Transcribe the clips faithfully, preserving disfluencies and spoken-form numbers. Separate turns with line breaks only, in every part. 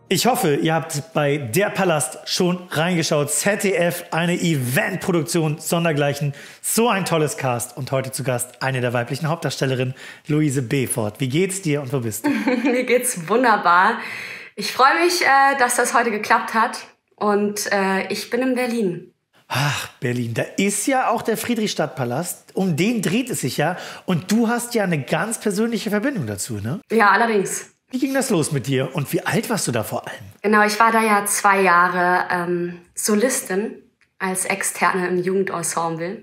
Ich hoffe, ihr habt bei Der Palast schon reingeschaut. Z D F, eine Eventproduktion sondergleichen. So ein tolles Cast. Und heute zu Gast eine der weiblichen Hauptdarstellerinnen, Louise Befort. Wie geht's dir und wo bist du?
Mir geht's wunderbar. Ich freue mich, äh, dass das heute geklappt hat. Und äh, ich bin in Berlin.
Ach, Berlin. Da ist ja auch der Friedrichstadtpalast. Um den dreht es sich ja. Und du hast ja eine ganz persönliche Verbindung dazu, ne?
Ja, allerdings.
Wie ging das los mit dir und wie alt warst du da vor allem?
Genau, ich war da ja zwei Jahre ähm, Solistin als Externe im Jugendensemble.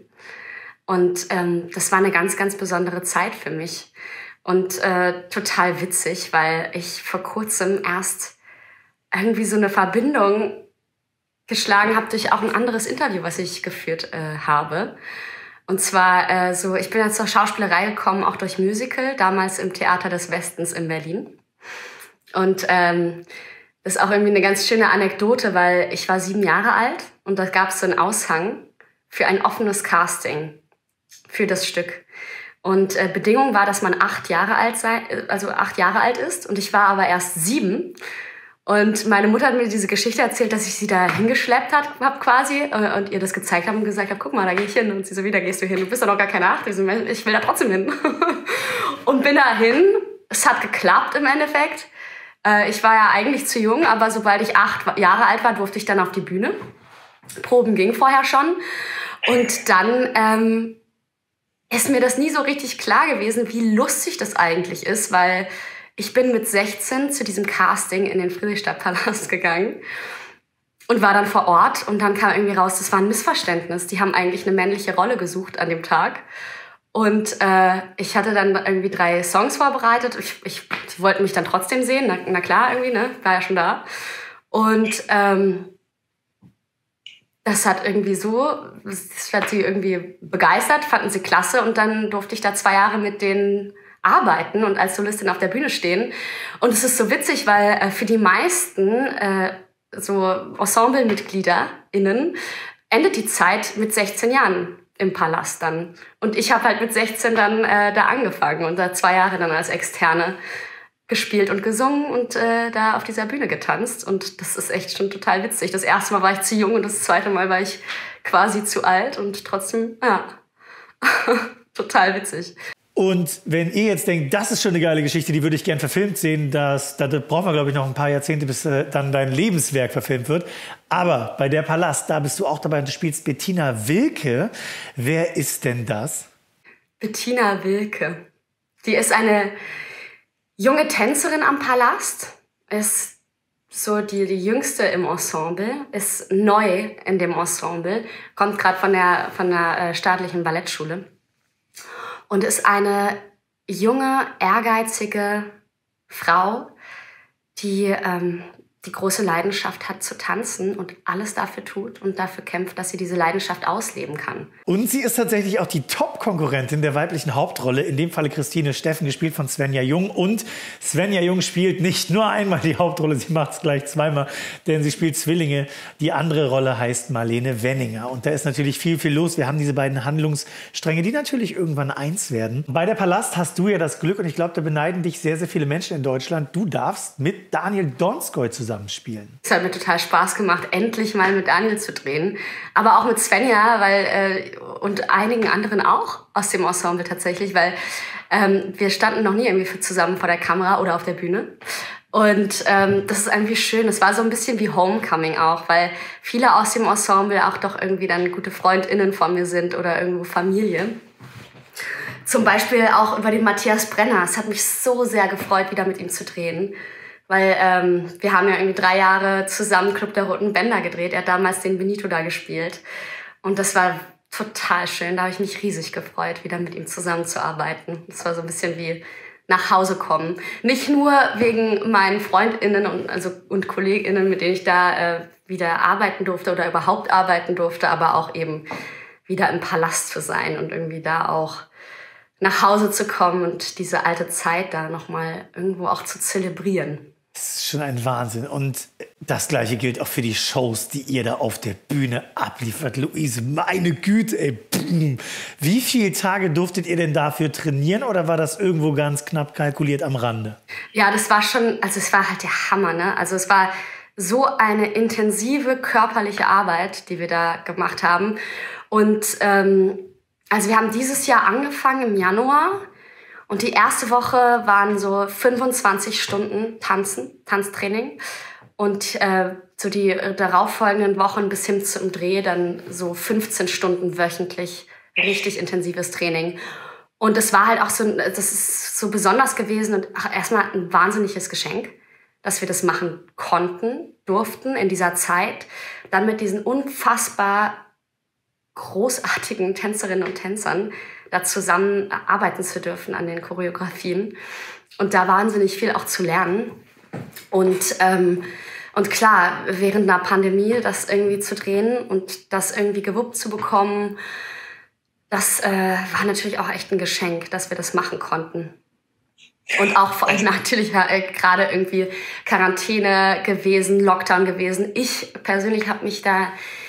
Und ähm, das war eine ganz, ganz besondere Zeit für mich. Und äh, total witzig, weil ich vor kurzem erst irgendwie so eine Verbindung geschlagen habe durch auch ein anderes Interview, was ich geführt äh, habe. Und zwar äh, so, ich bin ja zur Schauspielerei gekommen, auch durch Musical, damals im Theater des Westens in Berlin. Und ähm, das ist auch irgendwie eine ganz schöne Anekdote, weil ich war sieben Jahre alt und da gab es so einen Aushang für ein offenes Casting für das Stück. Und äh, Bedingung war, dass man acht Jahre alt sei, also acht Jahre alt ist. Und ich war aber erst sieben. Und meine Mutter hat mir diese Geschichte erzählt, dass ich sie da hingeschleppt habe quasi äh, und ihr das gezeigt habe und gesagt habe, guck mal, da gehe ich hin. Und sie so, wie, da gehst du hin? Du bist doch noch gar keine acht. Ich so, ich will da trotzdem hin. Und bin da hin. Es hat geklappt im Endeffekt. Ich war ja eigentlich zu jung, aber sobald ich acht Jahre alt war, durfte ich dann auf die Bühne. Proben ging vorher schon. Und dann ähm, ist mir das nie so richtig klar gewesen, wie lustig das eigentlich ist, weil ich bin mit sechzehn zu diesem Casting in den Friedrichstadtpalast gegangen und war dann vor Ort. Und dann kam irgendwie raus, das war ein Missverständnis. Die haben eigentlich eine männliche Rolle gesucht an dem Tag. Und äh, ich hatte dann irgendwie drei Songs vorbereitet. Ich, ich, die wollten mich dann trotzdem sehen. Na, na klar, irgendwie, ne? War ja schon da. Und ähm, das hat irgendwie so, das hat sie irgendwie begeistert, fanden sie klasse. Und dann durfte ich da zwei Jahre mit denen arbeiten und als Solistin auf der Bühne stehen. Und es ist so witzig, weil äh, für die meisten äh, so Ensemblemitgliederinnen endet die Zeit mit sechzehn Jahren. Im Palast dann. Und ich habe halt mit sechzehn dann äh, da angefangen und da zwei Jahre dann als Externe gespielt und gesungen und äh, da auf dieser Bühne getanzt. Und das ist echt schon total witzig. Das erste Mal war ich zu jung und das zweite Mal war ich quasi zu alt und trotzdem, ja, total witzig.
Und wenn ihr jetzt denkt, das ist schon eine geile Geschichte, die würde ich gern verfilmt sehen, das, da brauchen wir, glaube ich, noch ein paar Jahrzehnte, bis äh, dann dein Lebenswerk verfilmt wird. Aber bei Der Palast, da bist du auch dabei und du spielst Bettina Wilke. Wer ist denn das?
Bettina Wilke. Die ist eine junge Tänzerin am Palast, ist so die, die jüngste im Ensemble, ist neu in dem Ensemble, kommt gerade von der, von der äh, staatlichen Ballettschule. Und ist eine junge, ehrgeizige Frau, die ähm, die große Leidenschaft hat zu tanzen und alles dafür tut und dafür kämpft, dass sie diese Leidenschaft ausleben kann.
Und sie ist tatsächlich auch die Top-Konkurrentin der weiblichen Hauptrolle, in dem Falle Christine Steffen, gespielt von Svenja Jung. Und Svenja Jung spielt nicht nur einmal die Hauptrolle, sie macht es gleich zweimal, denn sie spielt Zwillinge. Die andere Rolle heißt Marlene Wenninger. Und da ist natürlich viel, viel los. Wir haben diese beiden Handlungsstränge, die natürlich irgendwann eins werden. Bei Der Palast hast du ja das Glück, und ich glaube, da beneiden dich sehr, sehr viele Menschen in Deutschland. Du darfst mit Daniel Donskoy zusammen spielen.
Es hat mir total Spaß gemacht, endlich mal mit Daniel zu drehen. Aber auch mit Svenja, weil, äh, und einigen anderen auch aus dem Ensemble tatsächlich, weil ähm, wir standen noch nie irgendwie zusammen vor der Kamera oder auf der Bühne. Und ähm, das ist irgendwie schön. Es war so ein bisschen wie Homecoming auch, weil viele aus dem Ensemble auch doch irgendwie dann gute FreundInnen von mir sind oder irgendwo Familie. Zum Beispiel auch über den Matthias Brenner. Es hat mich so sehr gefreut, wieder mit ihm zu drehen. Weil ähm, wir haben ja irgendwie drei Jahre zusammen Club der Roten Bänder gedreht. Er hat damals den Benito da gespielt. Und das war total schön. Da habe ich mich riesig gefreut, wieder mit ihm zusammenzuarbeiten. Das war so ein bisschen wie nach Hause kommen. Nicht nur wegen meinen FreundInnen und, also, und KollegInnen, mit denen ich da äh, wieder arbeiten durfte oder überhaupt arbeiten durfte, aber auch eben wieder im Palast zu sein und irgendwie da auch nach Hause zu kommen und diese alte Zeit da nochmal irgendwo auch zu zelebrieren.
Das ist schon ein Wahnsinn. Und das Gleiche gilt auch für die Shows, die ihr da auf der Bühne abliefert. Louise, meine Güte, ey. Wie viele Tage durftet ihr denn dafür trainieren oder war das irgendwo ganz knapp kalkuliert am Rande?
Ja, das war schon, also es war halt der Hammer, ne? Also es war so eine intensive körperliche Arbeit, die wir da gemacht haben. Und ähm, also wir haben dieses Jahr angefangen im Januar und die erste Woche waren so fünfundzwanzig Stunden Tanzen, Tanztraining. Und äh, so die darauffolgenden Wochen bis hin zum Dreh dann so fünfzehn Stunden wöchentlich richtig intensives Training. Und das war halt auch so, das ist so besonders gewesen und ach, erstmal ein wahnsinniges Geschenk, dass wir das machen konnten, durften in dieser Zeit. Dann mit diesen unfassbar großartigen Tänzerinnen und Tänzern da zusammen arbeiten zu dürfen an den Choreografien. Und da wahnsinnig viel auch zu lernen. Und, ähm, und klar, während einer Pandemie das irgendwie zu drehen und das irgendwie gewuppt zu bekommen, das äh, war natürlich auch echt ein Geschenk, dass wir das machen konnten. Und auch vor allem natürlich äh, gerade irgendwie Quarantäne gewesen, Lockdown gewesen. Ich persönlich habe mich da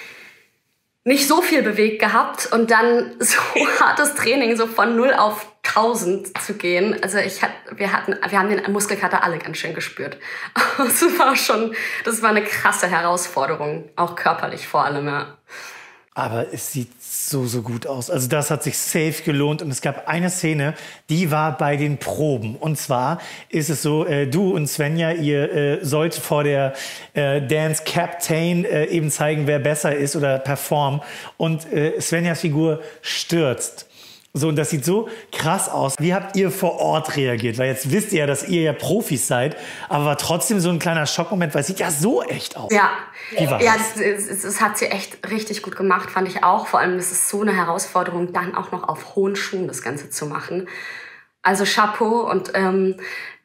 nicht so viel bewegt gehabt und dann so hartes Training, so von null auf tausend zu gehen. Also ich hat, wir hatten, wir haben den Muskelkater alle ganz schön gespürt. Das war schon, das war eine krasse Herausforderung, auch körperlich vor allem, ja.
Aber es sieht so, so gut aus. Also das hat sich safe gelohnt. Und es gab eine Szene, die war bei den Proben. Und zwar ist es so, äh, du und Svenja, ihr äh, sollt vor der äh, Dance Captain äh, eben zeigen, wer besser ist oder performt. Und äh, Svenjas Figur stürzt. So, und das sieht so krass aus. Wie habt ihr vor Ort reagiert? Weil jetzt wisst ihr ja, dass ihr ja Profis seid, aber war trotzdem so ein kleiner Schockmoment, weil es sieht ja so echt aus.
Ja,
Wie war
ja,
das?
das, das, das hat sie echt richtig gut gemacht, fand ich auch. Vor allem, das ist so eine Herausforderung, dann auch noch auf hohen Schuhen das Ganze zu machen. Also Chapeau und ähm,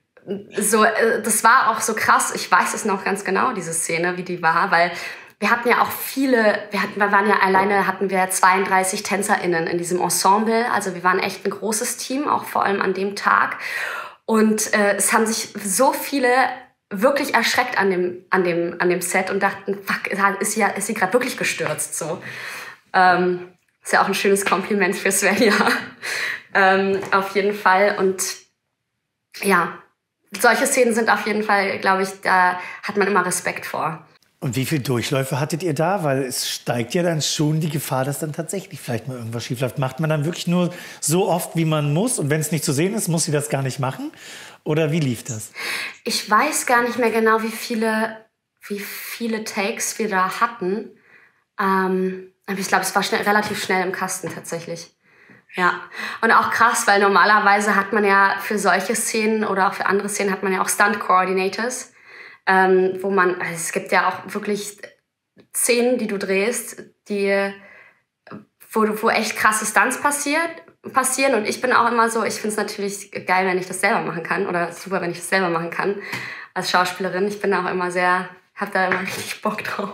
so, äh, das war auch so krass. Ich weiß es noch ganz genau, diese Szene, wie die war, weil wir hatten ja auch viele, wir, hatten, wir waren ja alleine, hatten wir zweiunddreißig TänzerInnen in diesem Ensemble. Also wir waren echt ein großes Team, auch vor allem an dem Tag. Und äh, es haben sich so viele wirklich erschreckt an dem, an dem, an dem Set und dachten, fuck, ist sie, ist sie gerade wirklich gestürzt? So. Ähm, ist ja auch ein schönes Kompliment für Svenja. ähm, auf jeden Fall. Und ja, solche Szenen sind auf jeden Fall, glaube ich, da hat man immer Respekt vor.
Und wie viele Durchläufe hattet ihr da? Weil es steigt ja dann schon die Gefahr, dass dann tatsächlich vielleicht mal irgendwas schief läuft. Macht man dann wirklich nur so oft, wie man muss? Und wenn es nicht zu sehen ist, muss sie das gar nicht machen? Oder wie lief das?
Ich weiß gar nicht mehr genau, wie viele, wie viele Takes wir da hatten. Ähm, aber ich glaube, es war schnell, relativ schnell im Kasten tatsächlich. Ja, und auch krass, weil normalerweise hat man ja für solche Szenen oder auch für andere Szenen hat man ja auch Stunt-Coordinators. Ähm, wo man, also es gibt ja auch wirklich Szenen, die du drehst, die, wo, wo echt krasse Stunts passiert, passieren. Und ich bin auch immer so, ich finde es natürlich geil, wenn ich das selber machen kann. Oder super, wenn ich das selber machen kann als Schauspielerin. Ich bin auch immer sehr, habe da immer richtig Bock drauf.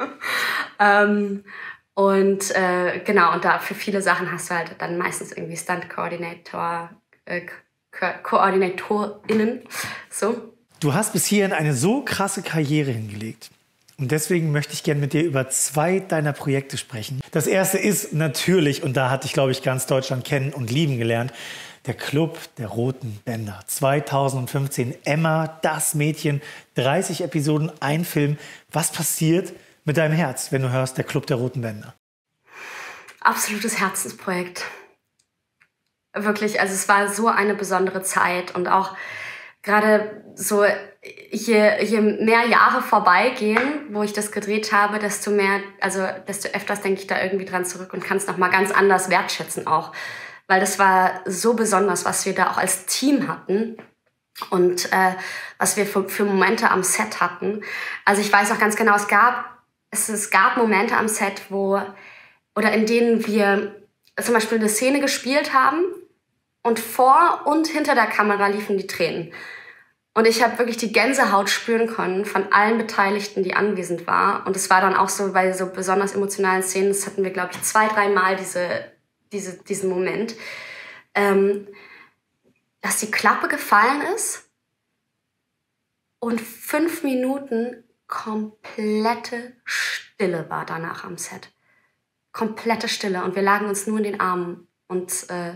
ähm, und äh, genau, und da für viele Sachen hast du halt dann meistens irgendwie Stunt-Coordinator, äh, Ko- KoordinatorInnen, so.
Du hast bis hierhin eine so krasse Karriere hingelegt. Und deswegen möchte ich gerne mit dir über zwei deiner Projekte sprechen. Das erste ist natürlich, und da hatte ich, glaube ich, ganz Deutschland kennen und lieben gelernt, der Club der Roten Bänder. zweitausendfünfzehn, Emma, das Mädchen, dreißig Episoden, ein Film. Was passiert mit deinem Herz, wenn du hörst, der Club der Roten Bänder?
Absolutes Herzensprojekt. Wirklich, also es war so eine besondere Zeit und auch gerade so, je, je mehr Jahre vorbeigehen, wo ich das gedreht habe, desto mehr, also desto öfters denke ich da irgendwie dran zurück und kann es nochmal ganz anders wertschätzen auch. Weil das war so besonders, was wir da auch als Team hatten und äh, was wir für, für Momente am Set hatten. Also ich weiß auch ganz genau, es gab, es, es gab Momente am Set, wo, oder in denen wir zum Beispiel eine Szene gespielt haben, und vor und hinter der Kamera liefen die Tränen. Und ich habe wirklich die Gänsehaut spüren können von allen Beteiligten, die anwesend waren. Und es war dann auch so, bei so besonders emotionalen Szenen, das hatten wir, glaube ich, zwei, dreimal diese, diese, diesen Moment, ähm, dass die Klappe gefallen ist und fünf Minuten komplette Stille war danach am Set. komplette Stille und wir lagen uns nur in den Armen und äh,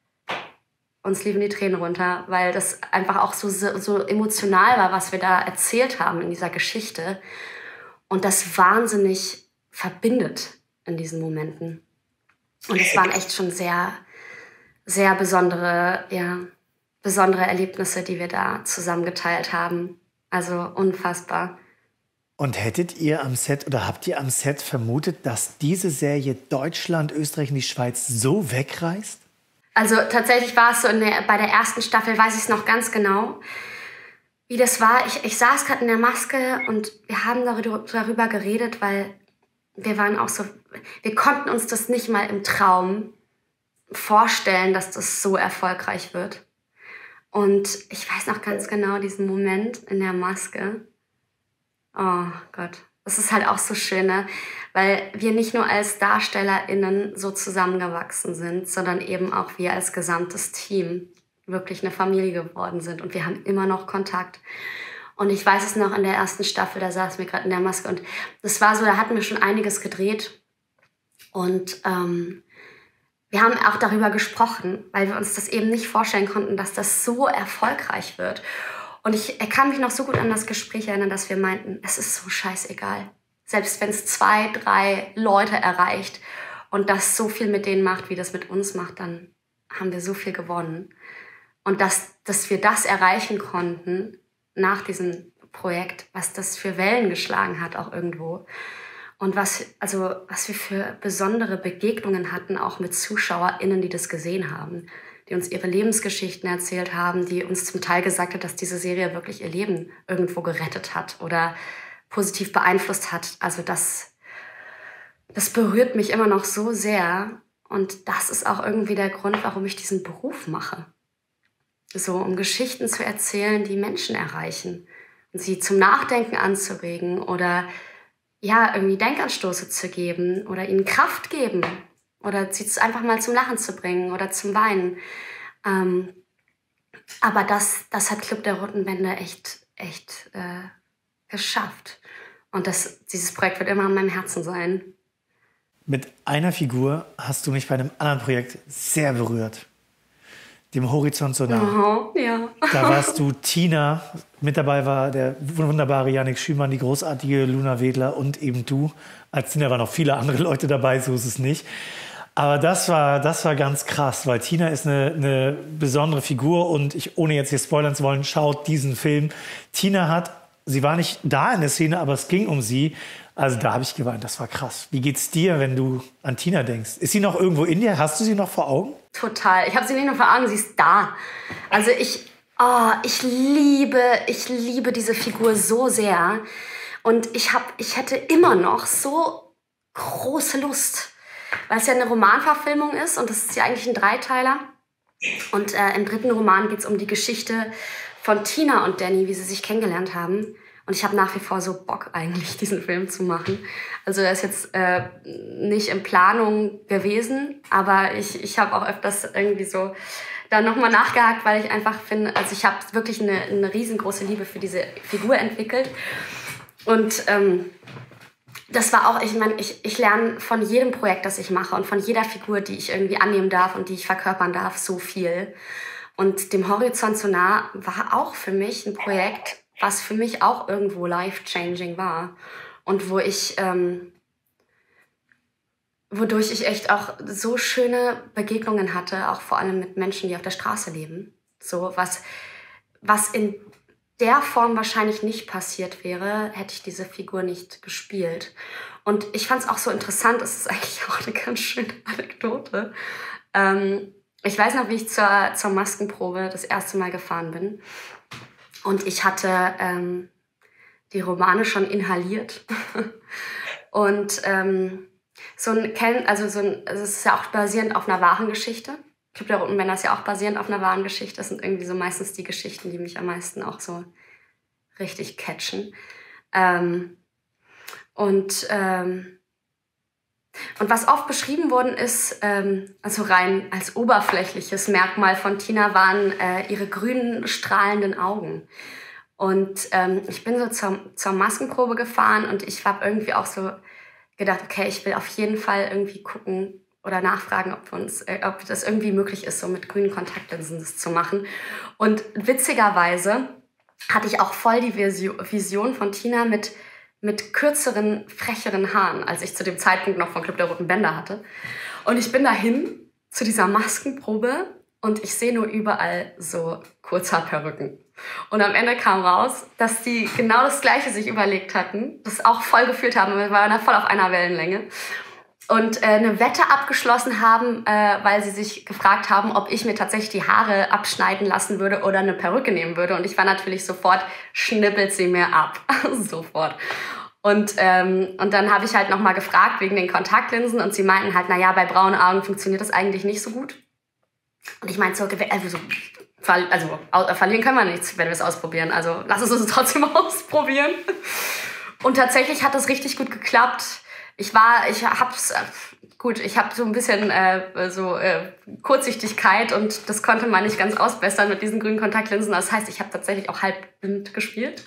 uns liefen die Tränen runter, weil das einfach auch so, so, so emotional war, was wir da erzählt haben in dieser Geschichte. Und das wahnsinnig verbindet in diesen Momenten. Und es waren echt schon sehr, sehr besondere, ja, besondere Erlebnisse, die wir da zusammengeteilt haben. Also unfassbar.
Und hättet ihr am Set oder habt ihr am Set vermutet, dass diese Serie Deutschland, Österreich und die Schweiz so wegreißt?
Also tatsächlich war es so, in der, bei der ersten Staffel weiß ich es noch ganz genau, wie das war. Ich, ich saß gerade in der Maske und wir haben darüber, darüber geredet, weil wir waren auch so, wir konnten uns das nicht mal im Traum vorstellen, dass das so erfolgreich wird. Und ich weiß noch ganz genau diesen Moment in der Maske. Oh Gott, das ist halt auch so schön, ne? Weil wir nicht nur als DarstellerInnen so zusammengewachsen sind, sondern eben auch wir als gesamtes Team wirklich eine Familie geworden sind. Und wir haben immer noch Kontakt. Und ich weiß es noch, in der ersten Staffel, da saßen wir gerade in der Maske. Und das war so, da hatten wir schon einiges gedreht. Und ähm, wir haben auch darüber gesprochen, weil wir uns das eben nicht vorstellen konnten, dass das so erfolgreich wird. Und ich kann mich noch so gut an das Gespräch erinnern, dass wir meinten, es ist so scheißegal. Selbst wenn es zwei, drei Leute erreicht und das so viel mit denen macht, wie das mit uns macht, dann haben wir so viel gewonnen. Und dass, dass wir das erreichen konnten nach diesem Projekt, was das für Wellen geschlagen hat auch irgendwo. Und was, also, was wir für besondere Begegnungen hatten, auch mit ZuschauerInnen, die das gesehen haben, die uns ihre Lebensgeschichten erzählt haben, die uns zum Teil gesagt hat, dass diese Serie wirklich ihr Leben irgendwo gerettet hat oder positiv beeinflusst hat. Also das, das berührt mich immer noch so sehr. Und das ist auch irgendwie der Grund, warum ich diesen Beruf mache. So, um Geschichten zu erzählen, die Menschen erreichen und sie zum Nachdenken anzuregen oder ja, irgendwie Denkanstöße zu geben oder ihnen Kraft geben oder sie einfach mal zum Lachen zu bringen oder zum Weinen. Ähm, aber das, das hat Club der Roten Bänder echt, echt äh, geschafft. Und das, dieses Projekt wird immer in meinem Herzen sein.
Mit einer Figur hast du mich bei einem anderen Projekt sehr berührt. Dem Horizont so nah.
Oh, ja.
Da warst du Tina. Mit dabei war der wunderbare Yannick Schümann, die großartige Luna Wedler und eben du. Als Tina waren noch viele andere Leute dabei, so ist es nicht. Aber das war, das war ganz krass, weil Tina ist eine, eine besondere Figur und ich, ohne jetzt hier spoilern zu wollen, schaut diesen Film. Tina hat, sie war nicht da in der Szene, aber es ging um sie. Also da habe ich geweint, das war krass. Wie geht's dir, wenn du an Tina denkst? Ist sie noch irgendwo in dir? Hast du sie noch vor Augen?
Total. Ich habe sie nicht nur vor Augen, sie ist da. Also ich, oh, ich liebe, ich liebe diese Figur so sehr. Und ich, hab, ich hätte immer noch so große Lust, weil es ja eine Romanverfilmung ist und das ist ja eigentlich ein Dreiteiler. Und äh, im dritten Roman geht es um die Geschichte von Tina und Danny, wie sie sich kennengelernt haben. Und ich habe nach wie vor so Bock eigentlich, diesen Film zu machen. Also er ist jetzt äh, nicht in Planung gewesen, aber ich, ich habe auch öfters irgendwie so da nochmal nachgehakt, weil ich einfach finde, also ich habe wirklich eine, eine riesengroße Liebe für diese Figur entwickelt. Und ähm, das war auch, ich meine, ich, ich lerne von jedem Projekt, das ich mache und von jeder Figur, die ich irgendwie annehmen darf und die ich verkörpern darf, so viel. Und dem Horizont so nah war auch für mich ein Projekt, was für mich auch irgendwo life-changing war und wo ich, ähm, wodurch ich echt auch so schöne Begegnungen hatte, auch vor allem mit Menschen, die auf der Straße leben. So was, was in der Form wahrscheinlich nicht passiert wäre, hätte ich diese Figur nicht gespielt. Und ich fand es auch so interessant, es ist eigentlich auch eine ganz schöne Anekdote. Ähm, ich weiß noch, wie ich zur, zur Maskenprobe das erste Mal gefahren bin. Und ich hatte ähm, die Romane schon inhaliert. Und ähm, so ein, also so ein, also es ist ja auch basierend auf einer wahren Geschichte. Club der Roten Bänder ist ja auch basierend auf einer wahren Geschichte. Das sind irgendwie so meistens die Geschichten, die mich am meisten auch so richtig catchen. Ähm, und, ähm, und was oft beschrieben worden ist, ähm, also rein als oberflächliches Merkmal von Tina, waren äh, ihre grünen, strahlenden Augen. Und ähm, ich bin so zur, zur Maskenprobe gefahren und ich habe irgendwie auch so gedacht, okay, ich will auf jeden Fall irgendwie gucken oder nachfragen, ob, wir uns, äh, ob das irgendwie möglich ist, so mit grünen Kontaktlinsen das zu machen. Und witzigerweise hatte ich auch voll die Vision von Tina mit, mit kürzeren, frecheren Haaren, als ich zu dem Zeitpunkt noch von Club der Roten Bänder hatte. Und ich bin dahin zu dieser Maskenprobe und ich sehe nur überall so Kurzhaarperücken. Und am Ende kam raus, dass die genau das Gleiche sich überlegt hatten, das auch voll gefühlt haben, wir waren da voll auf einer Wellenlänge. Und äh, eine Wette abgeschlossen haben, äh, weil sie sich gefragt haben, ob ich mir tatsächlich die Haare abschneiden lassen würde oder eine Perücke nehmen würde. Und ich war natürlich sofort, schnippelt sie mir ab. Sofort. Und, ähm, und dann habe ich halt nochmal gefragt wegen den Kontaktlinsen und sie meinten halt, naja, bei braunen Augen funktioniert das eigentlich nicht so gut. Und ich meinte so, also, so also verlieren können wir nichts, wenn wir es ausprobieren. Also lass uns es trotzdem ausprobieren. Und tatsächlich hat das richtig gut geklappt. Ich war, ich hab's, gut, ich habe so ein bisschen äh, so äh, Kurzsichtigkeit und das konnte man nicht ganz ausbessern mit diesen grünen Kontaktlinsen. Das heißt, ich habe tatsächlich auch halb blind gespielt.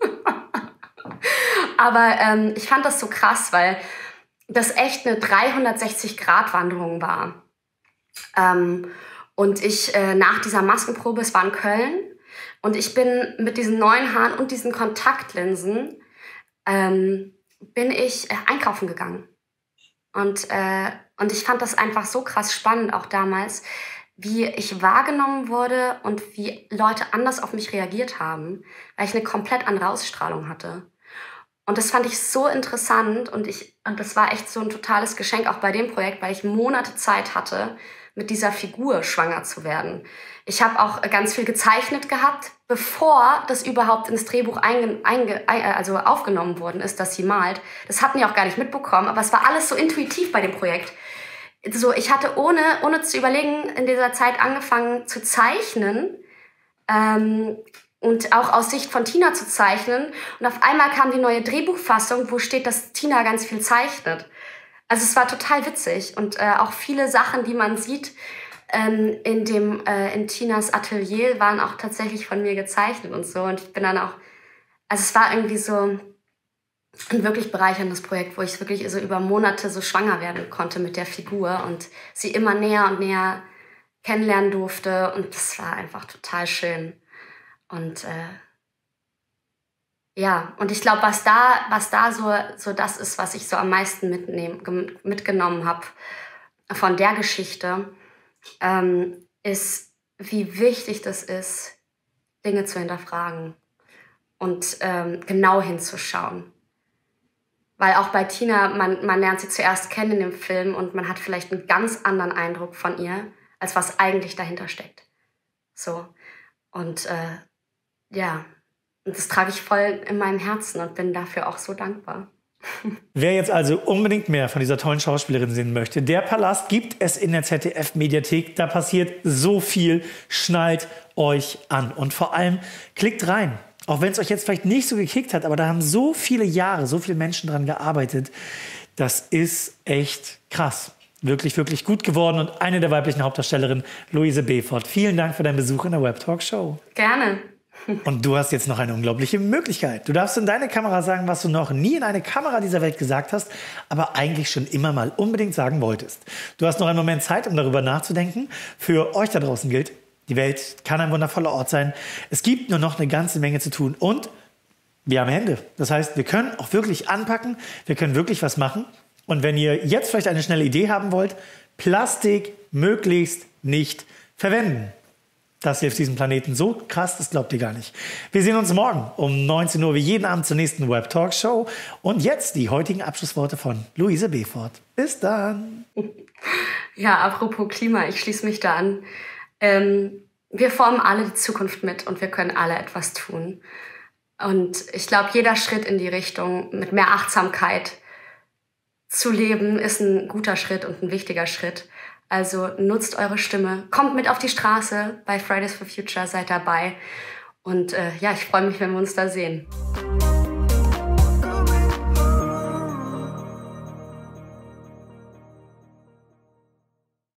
Aber ähm, ich fand das so krass, weil das echt eine dreihundertsechzig-Grad-Wanderung war. Ähm, und ich äh, nach dieser Maskenprobe, es war in Köln, und ich bin mit diesen neuen Haaren und diesen Kontaktlinsen ähm, bin ich äh, einkaufen gegangen. Und, äh, und ich fand das einfach so krass spannend, auch damals, wie ich wahrgenommen wurde und wie Leute anders auf mich reagiert haben, weil ich eine komplett andere Ausstrahlung hatte. Und das fand ich so interessant und, ich, und das war echt so ein totales Geschenk auch bei dem Projekt, weil ich Monate Zeit hatte, mit dieser Figur schwanger zu werden. Ich habe auch ganz viel gezeichnet gehabt, bevor das überhaupt ins Drehbuch einge, einge, also aufgenommen worden ist, dass sie malt. Das hatten die auch gar nicht mitbekommen, aber es war alles so intuitiv bei dem Projekt. So, ich hatte ohne, ohne zu überlegen in dieser Zeit angefangen zu zeichnen ähm, und auch aus Sicht von Tina zu zeichnen. Und auf einmal kam die neue Drehbuchfassung, wo steht, dass Tina ganz viel zeichnet. Also es war total witzig und äh, auch viele Sachen, die man sieht ähm, in, dem, äh, in Tinas Atelier, waren auch tatsächlich von mir gezeichnet und so. Und ich bin dann auch, also es war irgendwie so ein wirklich bereicherndes Projekt, wo ich wirklich so über Monate so schwanger werden konnte mit der Figur und sie immer näher und näher kennenlernen durfte. Und das war einfach total schön. Und äh, ja, und ich glaube, was da, was da so, so das ist, was ich so am meisten mitnehm, mitgenommen habe von der Geschichte, ähm, ist, wie wichtig das ist, Dinge zu hinterfragen und ähm, genau hinzuschauen. Weil auch bei Tina, man, man lernt sie zuerst kennen in dem Film und man hat vielleicht einen ganz anderen Eindruck von ihr, als was eigentlich dahinter steckt. So. Und äh, ja, und das trage ich voll in meinem Herzen und bin dafür auch so dankbar.
Wer jetzt also unbedingt mehr von dieser tollen Schauspielerin sehen möchte, der Palast gibt es in der Z D F-Mediathek. Da passiert so viel. Schnallt euch an. Und vor allem klickt rein. Auch wenn es euch jetzt vielleicht nicht so gekickt hat, aber da haben so viele Jahre, so viele Menschen dran gearbeitet. Das ist echt krass. Wirklich, wirklich gut geworden. Und eine der weiblichen Hauptdarstellerinnen, Louise Befort. Vielen Dank für deinen Besuch in der Webtalk Show.
Gerne.
Und du hast jetzt noch eine unglaubliche Möglichkeit. Du darfst in deine Kamera sagen, was du noch nie in eine Kamera dieser Welt gesagt hast, aber eigentlich schon immer mal unbedingt sagen wolltest. Du hast noch einen Moment Zeit, um darüber nachzudenken. Für euch da draußen gilt, die Welt kann ein wundervoller Ort sein. Es gibt nur noch eine ganze Menge zu tun und wir haben Hände. Das heißt, wir können auch wirklich anpacken, wir können wirklich was machen. Und wenn ihr jetzt vielleicht eine schnelle Idee haben wollt, Plastik möglichst nicht verwenden. Das hilft diesem Planeten so krass, das glaubt ihr gar nicht. Wir sehen uns morgen um neunzehn Uhr wie jeden Abend zur nächsten Web-Talk-Show. Und jetzt die heutigen Abschlussworte von Louise Befort. Bis dann.
Ja, apropos Klima, ich schließe mich da an. Ähm, wir formen alle die Zukunft mit und wir können alle etwas tun. Und ich glaube, jeder Schritt in die Richtung, mit mehr Achtsamkeit zu leben, ist ein guter Schritt und ein wichtiger Schritt. Also nutzt eure Stimme, kommt mit auf die Straße bei Fridays for Future, seid dabei. Und äh, ja, ich freue mich, wenn wir uns da sehen.